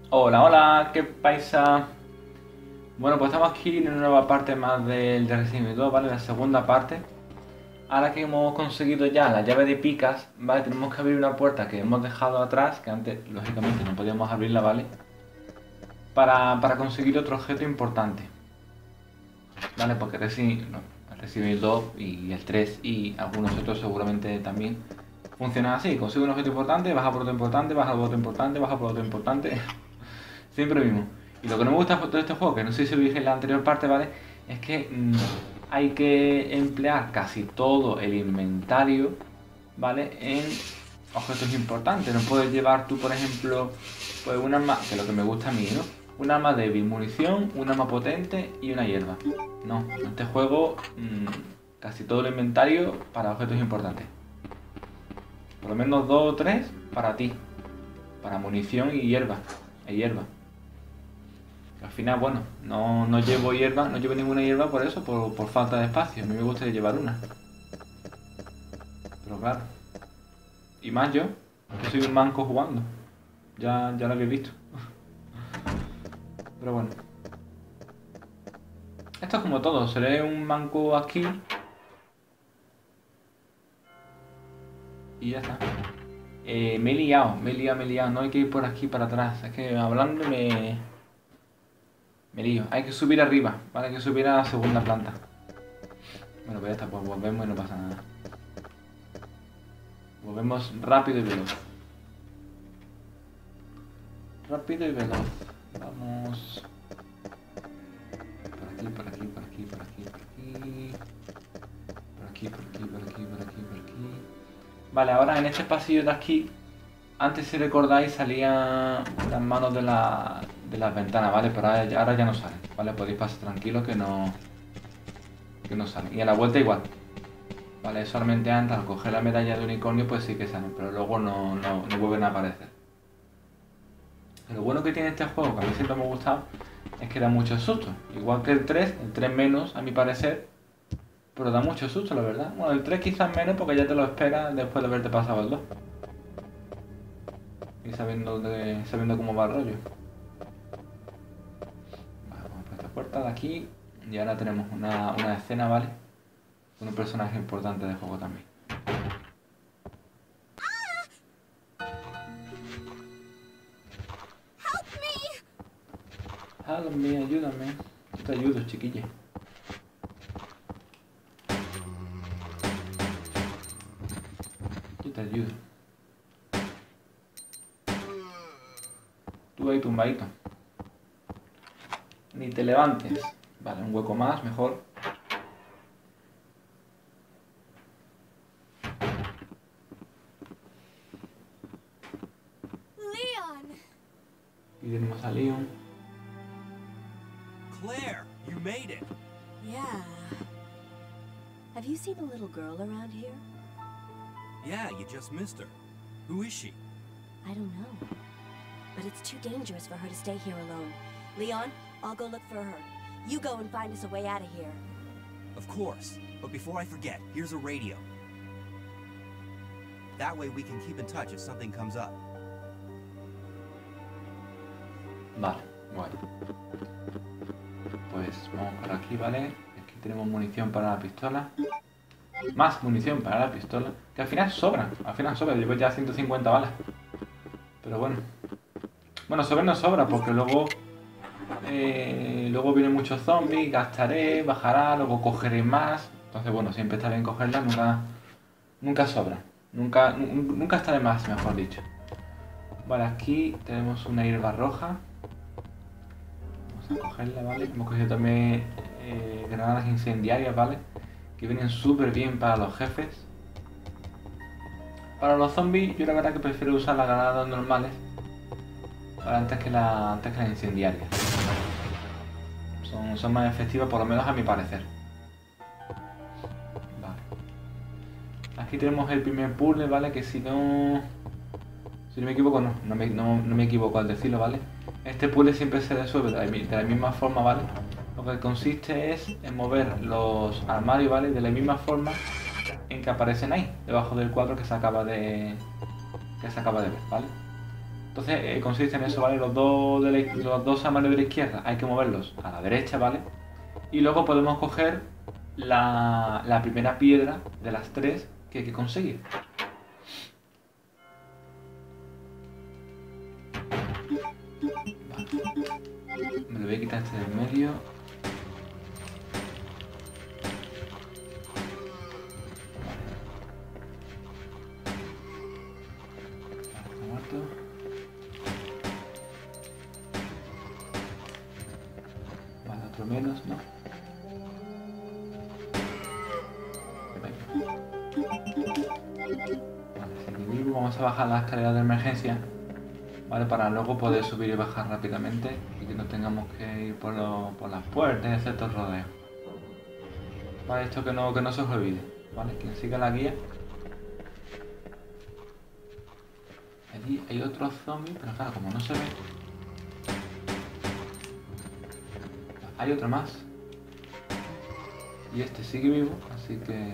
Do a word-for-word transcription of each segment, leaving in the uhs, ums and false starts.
Hola, hola, ¿qué paisa? Bueno, pues estamos aquí en una nueva parte más del de Resident Evil dos, ¿vale? La segunda parte. Ahora que hemos conseguido ya la llave de picas, ¿vale? Tenemos que abrir una puerta que hemos dejado atrás, que antes, lógicamente, no podíamos abrirla, ¿vale? Para, para conseguir otro objeto importante, ¿vale? Porque Resident, no, el Resident Evil dos y el tres y algunos otros seguramente también funcionan así. Consigue un objeto importante, baja por otro importante, baja por otro importante, baja por otro importante. Siempre mismo. Y lo que no me gusta de este juego, que no sé si lo dije en la anterior parte, ¿vale? Es que mmm, hay que emplear casi todo el inventario, ¿vale? En objetos importantes. No puedes llevar tú, por ejemplo, pues un arma, que es lo que me gusta a mí, ¿no? Un arma débil, munición, un arma potente y una hierba. No, en este juego mmm, casi todo el inventario para objetos importantes. Por lo menos dos o tres para ti. Para munición y hierba. Y hierba. Al final, bueno, no, no llevo hierba, no llevo ninguna hierba por eso, por, por falta de espacio. A mí me gustaría llevar una. Pero claro. Y más yo, que soy un manco jugando. Ya, ya lo habéis visto. Pero bueno. Esto es como todo, seré un manco aquí. Y ya está. Eh, me he liado, me he liado, me he liado. No hay que ir por aquí para atrás. Es que hablando me... Me lío. Hay que subir arriba, ¿vale? Hay que subir a la segunda planta. Bueno, pues ya está, pues volvemos y no pasa nada. Volvemos rápido y veloz. Rápido y veloz. Vamos... Por aquí, por aquí, por aquí, por aquí, por aquí... Por aquí, por aquí, por aquí, por aquí, por aquí... Vale, ahora en este pasillo de aquí... Antes, si recordáis, salían las manos de, la, de las ventanas, ¿vale? Pero ahora, ahora ya no salen, ¿vale? Podéis pasar tranquilos que no... Que no salen. Y a la vuelta igual. Vale, solamente antes al coger la medalla de unicornio pues sí que salen, pero luego no, no, no vuelven a aparecer. Lo bueno que tiene este juego, que a mí siempre me ha gustado, es que da mucho susto. Igual que el tres, el tres menos a mi parecer, pero da mucho susto la verdad. Bueno, el tres quizás menos porque ya te lo esperas después de haberte pasado el dos. Y sabiendo, de, sabiendo cómo va el rollo. Vale, vamos por esta puerta de aquí y ahora tenemos una, una escena, ¿vale? Con un personaje importante del juego también. Help me, ayúdame. Yo te ayudo, chiquilla. Yo te ayudo. Tú ahí tumbadito. Ni te levantes. Vale, un hueco más, mejor. Leon! Y tenemos a Leon. Claire, you made it. Yeah. Have you seen a little girl around here? Yeah, you just missed her. Who is she? I don't know. But it's too dangerous for her to stay here alone. Leon, I'll go look for her. You go and find us a way out of here. Of course. But before I forget, here's a radio. That way we can keep in touch if something comes up. Vale, guay. Pues vamos por aquí, ¿vale? Aquí tenemos munición para la pistola. Más munición para la pistola. Que al final sobra, al final sobra. Llevo ya ciento cincuenta balas. Pero bueno. Bueno, sobra no sobra porque luego... Eh, luego vienen muchos zombies, gastaré, bajará, luego cogeré más. Entonces bueno, siempre está bien cogerla, nunca... Nunca sobra. Nunca, nunca está de más, mejor dicho. Vale, aquí tenemos una hierba roja. Vamos a cogerla, ¿vale? Hemos cogido también eh, granadas incendiarias, ¿vale? Que vienen súper bien para los jefes. Para los zombies, yo la verdad que prefiero usar las granadas normales para antes que, la, antes que las incendiarias. Son, son más efectivas, por lo menos a mi parecer. Vale. Aquí tenemos el primer puzzle, ¿vale? Que si no... Si no me equivoco, no. No me, no, no me equivoco al decirlo, ¿vale? Este puzzle siempre se resuelve de la, de la misma forma, ¿vale? Lo que consiste es en mover los armarios, ¿vale? De la misma forma en que aparecen ahí, debajo del cuadro que se acaba de... que se acaba de ver, ¿vale? Entonces eh, consiste en eso, ¿vale? Los dos, de la, los dos armarios de la izquierda hay que moverlos a la derecha, ¿vale? Y luego podemos coger la, la primera piedra de las tres que hay que conseguir. Vale. Me lo voy a quitar este del medio. Vale, otro menos, ¿no? Vale, sigue vivo. Vamos a bajar la escalera de emergencia, ¿vale? Para luego poder subir y bajar rápidamente y que no tengamos que ir por, lo, por las puertas y hacer estos rodeos. Vale, esto que no, que no se os olvide, ¿vale? Quien siga la guía. Allí hay otro zombie, pero claro, como no se ve. Hay otro más. Y este sigue vivo, así que...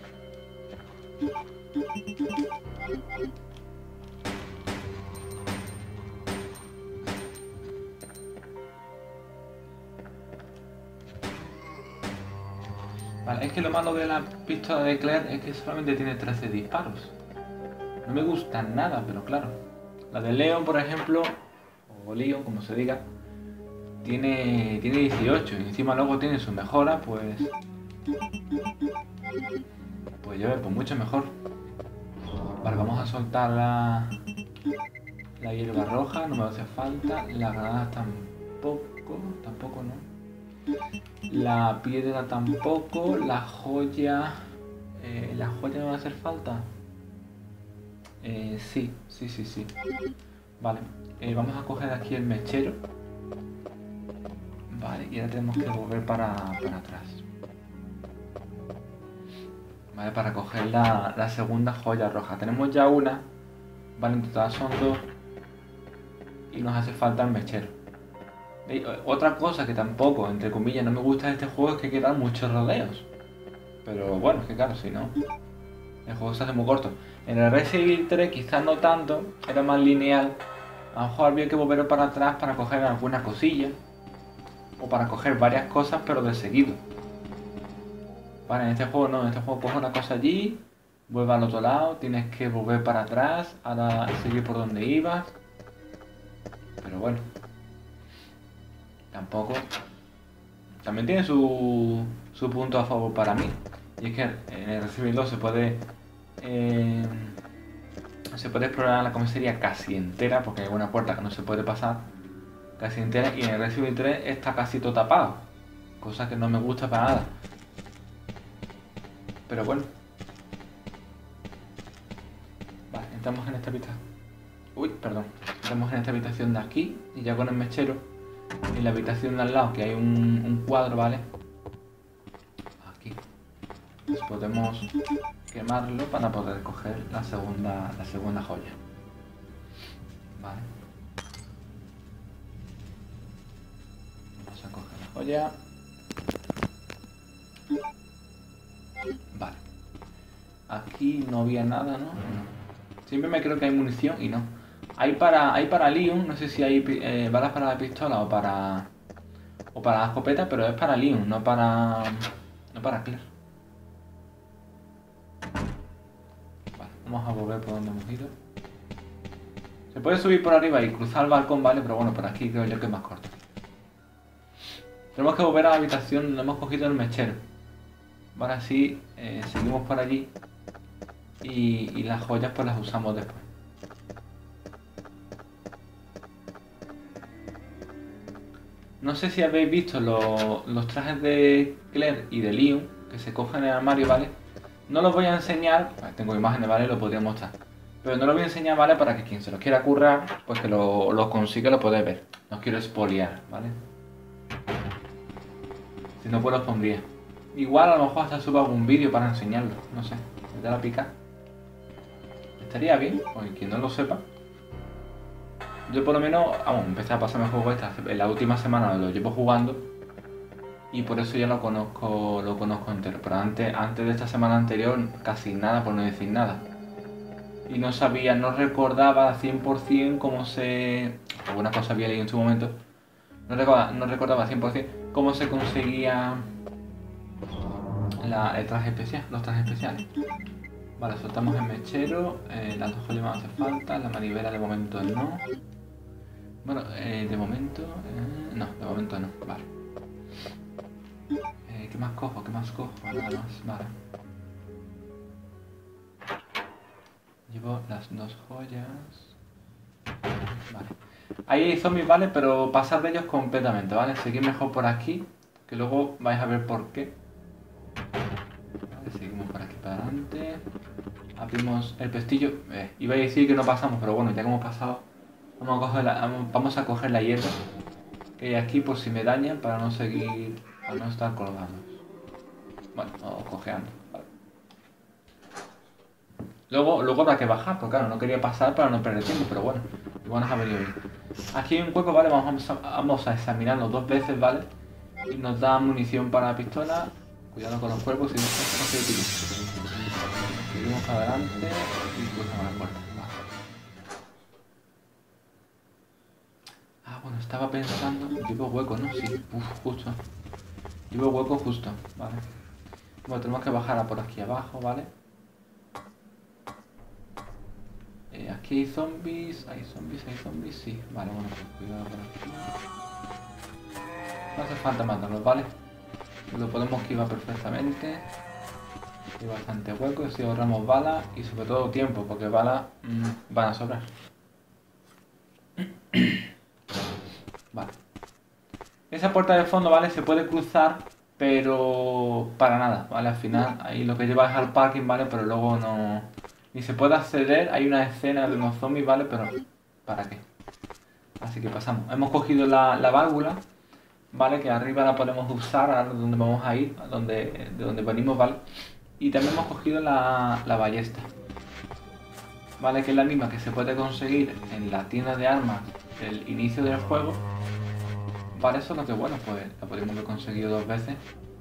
Vale, es que lo malo de la pistola de Claire es que solamente tiene trece disparos. No me gusta nada, pero claro. La de Leon, por ejemplo, o Leon, como se diga, tiene, tiene dieciocho. Y encima luego tiene su mejora, pues... Pues ya ves, pues mucho mejor. Vale, vamos a soltar la... La hierba roja, no me hace falta. La granada tampoco, tampoco no. La piedra tampoco. La joya... Eh, ¿La joya me va a hacer falta? Eh, sí, sí, sí, sí. Vale, eh, vamos a coger aquí el mechero. Vale, y ahora tenemos que volver para, para atrás. Vale, para coger la, la segunda joya roja. Tenemos ya una. Vale, en total son dos. Y nos hace falta el mechero. ¿Veis? Otra cosa que tampoco, entre comillas, no me gusta de este juego es que quedan muchos rodeos. Pero bueno, es que claro, si no... El juego se hace muy corto. En el Resident Evil tres quizás no tanto, era más lineal. A lo mejor había que volver para atrás para coger alguna cosilla. O para coger varias cosas pero de seguido. Vale, en este juego no, en este juego coge una cosa allí, vuelve al otro lado, tienes que volver para atrás, ahora seguir por donde ibas. Pero bueno. Tampoco... También tiene su, su punto a favor para mí. Y es que en el Resident Evil dos se puede... Eh, se puede explorar la comisaría casi entera, porque hay una puerta que no se puede pasar casi entera, y en el Resident Evil tres está casi todo tapado, cosa que no me gusta para nada. Pero bueno. Vale, entramos en esta habitación. Uy, perdón. Entramos en esta habitación de aquí, y ya con el mechero, en la habitación de al lado, que hay un, un cuadro, ¿vale? Aquí. Pues podemos quemarlo para poder coger la segunda, la segunda joya. Vale. Vamos a coger la joya. Vale. Aquí no había nada, ¿no? No. Siempre me creo que hay munición y no. Hay para, hay para Leon, no sé si hay eh, balas para la pistola o para... O para la escopeta, pero es para Leon, no para... No para Claire. Vamos a volver por donde hemos ido. Se puede subir por arriba y cruzar el balcón, ¿vale? Pero bueno, por aquí creo yo que es más corto. Tenemos que volver a la habitación donde hemos cogido el mechero. Vale, así eh, seguimos por allí. Y, y las joyas pues las usamos después. No sé si habéis visto lo, los trajes de Claire y de Leon que se cogen en el armario, ¿vale? No los voy a enseñar, tengo imágenes, ¿vale? Lo podría mostrar. Pero no lo voy a enseñar, ¿vale? Para que quien se los quiera currar, pues que lo, lo consiga y lo puede ver. No os quiero expoliar, ¿vale? Si no, pues los pondría. Igual a lo mejor hasta subo algún vídeo para enseñarlo, no sé. ¿Me da la pica? Estaría bien, porque quien no lo sepa. Yo por lo menos, vamos, empecé a pasarme el juego esta, en la última semana lo llevo jugando. Y por eso ya lo conozco, lo conozco entero. Pero antes, antes de esta semana anterior, casi nada, por no decir nada. y no sabía, no recordaba al cien por cien cómo se... algunas cosas había leído en su momento. No recordaba, no recordaba al cien por cien cómo se conseguía la, el traje especial, los trajes especiales. Vale, soltamos el mechero, eh, las dos joyas me hace falta, la manivela de momento no. Bueno, eh, de momento... Eh, no, de momento no, vale. Eh, ¿Qué más cojo? ¿Qué más cojo? Nada más, vale. Llevo las dos joyas. Vale. Ahí hay zombies, ¿vale? Pero pasar de ellos completamente, ¿vale? Seguir mejor por aquí, que luego vais a ver por qué. Vale, seguimos por aquí para adelante. Abrimos el pestillo. Eh, iba a decir que no pasamos, pero bueno, ya que hemos pasado, vamos a coger la, vamos a coger la hierba que hay aquí por si me dañan, para no seguir, para no estar colgando. Bueno, o cojeando. Vale. Luego, luego habrá que bajar, porque claro, no quería pasar para no perder tiempo, pero bueno, igual nos ha venido bien. Aquí hay un hueco, ¿vale? Vamos a, vamos a examinarlo dos veces, ¿vale? Y nos da munición para la pistola. Cuidado con los cuerpos, si no, no se utiliza. Seguimos adelante y cruzamos la puerta. Vale. Ah, bueno, estaba pensando... Llevo hueco, ¿no? Sí, uf, justo. Llevo hueco justo, vale. Bueno, tenemos que bajar a por aquí abajo, ¿vale? Eh, aquí hay zombies, hay zombies, hay zombies, sí. Vale, bueno, pues cuidado por aquí. No hace falta matarlos, ¿vale? Lo podemos esquivar perfectamente. Hay bastante hueco, así ahorramos balas y sobre todo tiempo, porque balas mmm, van a sobrar. Vale. Esa puerta de fondo, ¿vale? Se puede cruzar, pero para nada, ¿vale? Al final, ahí lo que lleva es al parking, ¿vale? Pero luego no... Ni se puede acceder, hay una escena de unos zombies, ¿vale? Pero ¿para qué? Así que pasamos. Hemos cogido la, la válvula, ¿vale? Que arriba la podemos usar, a donde vamos a ir, a donde, de donde venimos, ¿vale? Y también hemos cogido la, la ballesta, ¿vale? Que es la misma que se puede conseguir en la tienda de armas del inicio del juego. Vale, eso es lo que bueno, pues la podemos haber conseguido dos veces.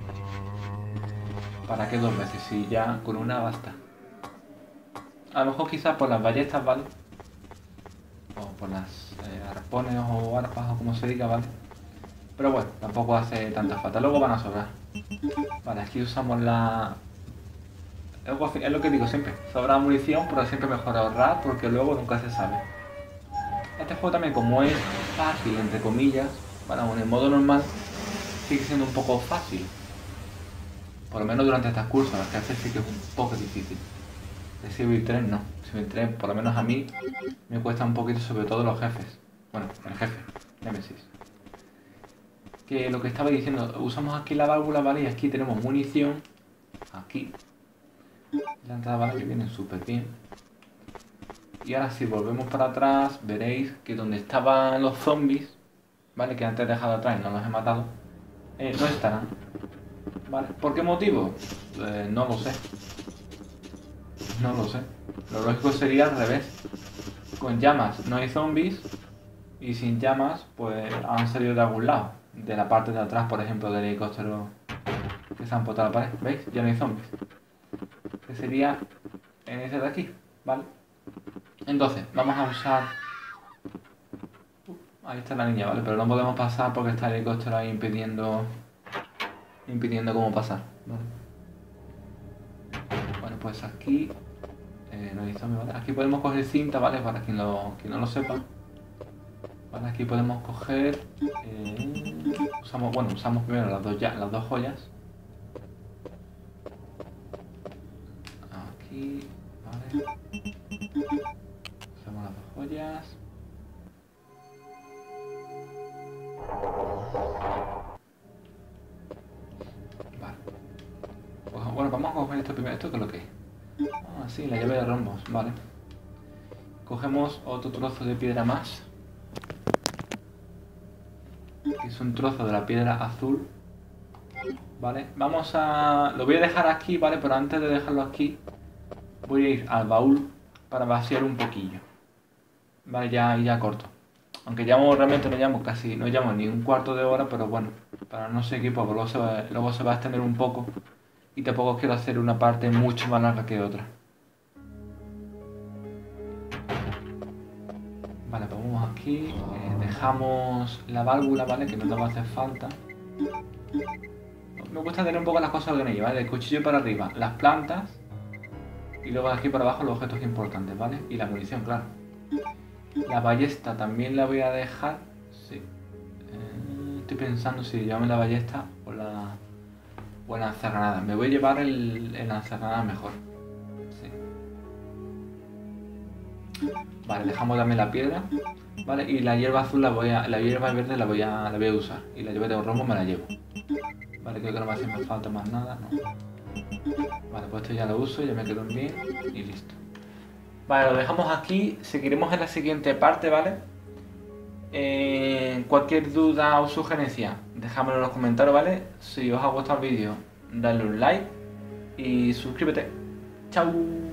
¿Para qué dos veces? Si ya con una basta. A lo mejor quizás por las ballestas, ¿vale? O por las eh, arpones o arpas o como se diga, ¿vale? Pero bueno, tampoco hace tanta falta. Luego van a sobrar. Vale, aquí usamos la... Es lo que digo siempre. Sobra munición, pero siempre mejor ahorrar porque luego nunca se sabe. Este juego también, como es fácil, entre comillas, bueno, en el modo normal, sigue siendo un poco fácil. Por lo menos durante estas cursos, las que hace sí que es un poco difícil. De Civil tres no. Civil tres, por lo menos a mí, me cuesta un poquito, sobre todo los jefes. Bueno, el jefe, Nemesis. Que lo que estaba diciendo, usamos aquí la válvula, ¿vale? Y aquí tenemos munición. Aquí. La entrada, ¿vale? Que viene súper bien. Y ahora si volvemos para atrás, veréis que donde estaban los zombies, ¿vale? Que antes he dejado atrás y no los he matado, eh, no estarán. ¿Vale? ¿Por qué motivo? Eh, no lo sé. No lo sé. Lo lógico sería al revés. Con llamas no hay zombies y sin llamas pues han salido de algún lado. De la parte de atrás, por ejemplo, del helicóptero que se han botado a la pared. ¿Veis? Ya no hay zombies. Que sería en ese de aquí, ¿vale? Entonces, vamos a usar... Uh, ahí está la niña, ¿vale? Pero no podemos pasar porque está el helicóptero ahí impidiendo... impidiendo cómo pasar, ¿vale? Bueno, pues aquí... Eh, no hay zombie, ¿vale? Aquí podemos coger cinta, ¿vale? Para quien, lo, quien no lo sepa. Vale, aquí podemos coger... Eh, usamos, bueno, usamos primero las dos, ya, las dos joyas. Aquí, ¿vale? Usamos las dos joyas. Vale. Pues, bueno, vamos a coger esto primero. ¿Esto qué es lo que es? Ah, sí, la llave de rombos, vale. Cogemos otro trozo de piedra más. Que es un trozo de la piedra azul. Vale, vamos a... Lo voy a dejar aquí, ¿vale? Pero antes de dejarlo aquí, voy a ir al baúl para vaciar un poquillo. Vale, ya, ya corto. Aunque llamo, realmente no llamo casi, no llamo ni un cuarto de hora, pero bueno, para no seguir, pues luego se va, luego se va a extender un poco. Y tampoco quiero hacer una parte mucho más larga que otra. Vale, pues vamos aquí, eh, dejamos la válvula, ¿vale? Que no nos va a hacer falta. Me gusta tener un poco las cosas organizadas, ¿vale? El cuchillo para arriba, las plantas y luego aquí para abajo los objetos importantes, ¿vale? Y la munición, claro. La ballesta también la voy a dejar, sí. Eh, estoy pensando si llevarme la ballesta o la, o el lanzagranadas. Me voy a llevar el, el lanzagranadas mejor. Sí. Vale, dejamos también la piedra, ¿vale? Y la hierba azul la voy a, la hierba verde la voy a, la voy a usar. Y la hierba de romo me la llevo. Vale, creo que no me hace más falta más nada, ¿no? Vale, pues esto ya lo uso, ya me quedo bien y listo. Vale, lo dejamos aquí, seguiremos en la siguiente parte, ¿vale? Eh, cualquier duda o sugerencia, dejadmelo en los comentarios, ¿vale? Si os ha gustado el vídeo, dadle un like y suscríbete. ¡Chao!